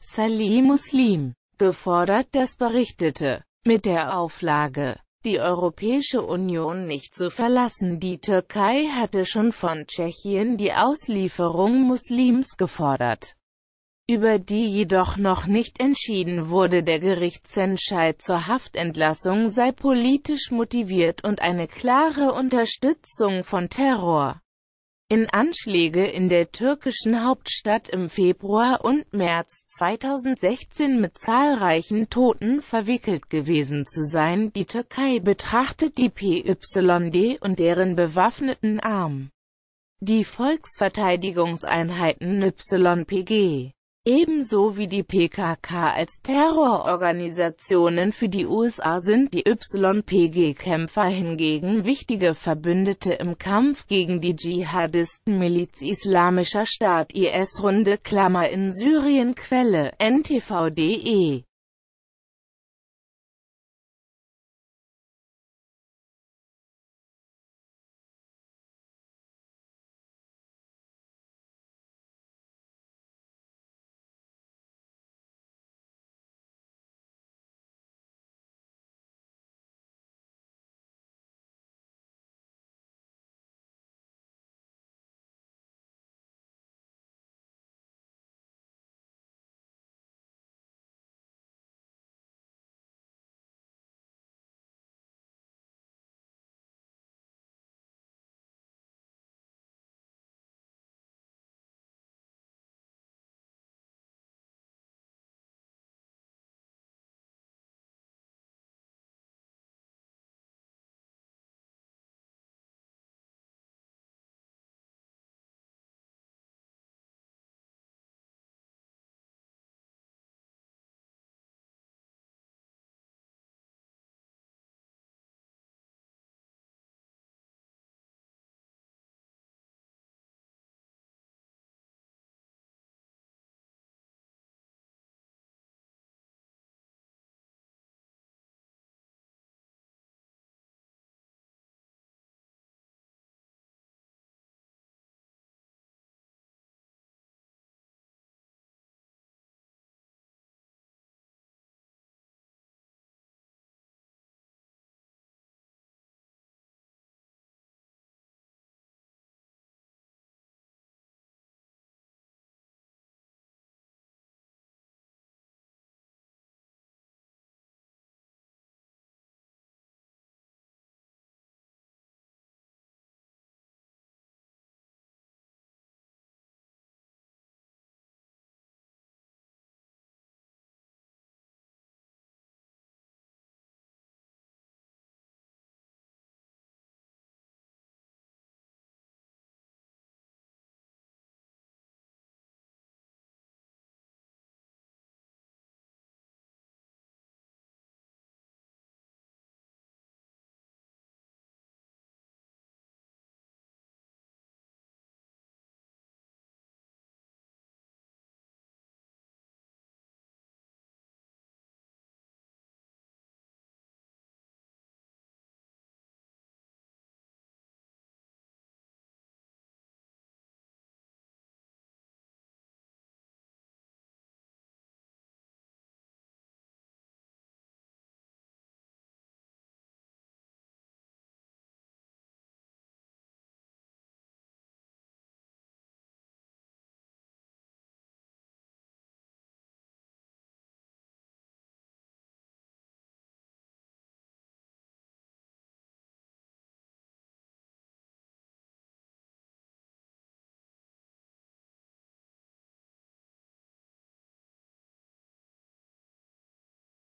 Salih Muslim, gefordert. Das berichtete, mit der Auflage, die Europäische Union nicht zu verlassen. Die Türkei hatte schon von Tschechien die Auslieferung Muslims gefordert, über die jedoch noch nicht entschieden wurde. Der Gerichtsentscheid zur Haftentlassung sei politisch motiviert und eine klare Unterstützung von Terror in Anschläge in der türkischen Hauptstadt im Februar und März 2016 mit zahlreichen Toten verwickelt gewesen zu sein. Die Türkei betrachtet die PYD und deren bewaffneten Arm, die Volksverteidigungseinheiten YPG, ebenso wie die PKK als Terrororganisationen. Für die USA sind die YPG-Kämpfer hingegen wichtige Verbündete im Kampf gegen die Dschihadisten-Miliz Islamischer Staat IS. In Syrien. Quelle: NTV.de